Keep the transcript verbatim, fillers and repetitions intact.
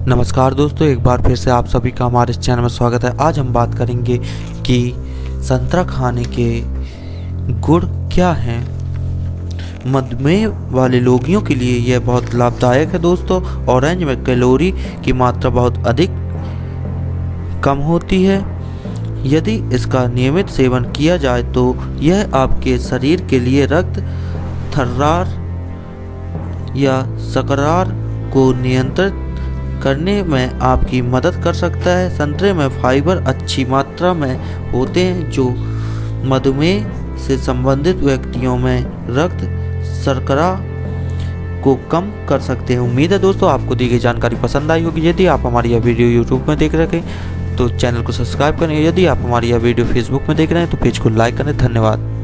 नमस्कार दोस्तों, एक बार फिर से आप सभी का हमारे इस चैनल में स्वागत है। आज हम बात करेंगे कि संतरा खाने के गुण क्या हैं। मधुमेह वाले रोगियों के लिए यह बहुत लाभदायक है दोस्तों। ऑरेंज में कैलोरी की मात्रा बहुत अधिक कम होती है। यदि इसका नियमित सेवन किया जाए तो यह आपके शरीर के लिए रक्त थर्रार या शकरार को नियंत्रित करने में आपकी मदद कर सकता है। संतरे में फाइबर अच्छी मात्रा में होते हैं जो मधुमेह से संबंधित व्यक्तियों में रक्त शर्करा को कम कर सकते हैं। उम्मीद है दोस्तों आपको दी गई जानकारी पसंद आई होगी। यदि आप हमारी यह वीडियो यूट्यूब में देख रहे हैं तो चैनल को सब्सक्राइब करें। यदि आप हमारी यह वीडियो फेसबुक में देख रहे हैं तो पेज को लाइक करें। धन्यवाद।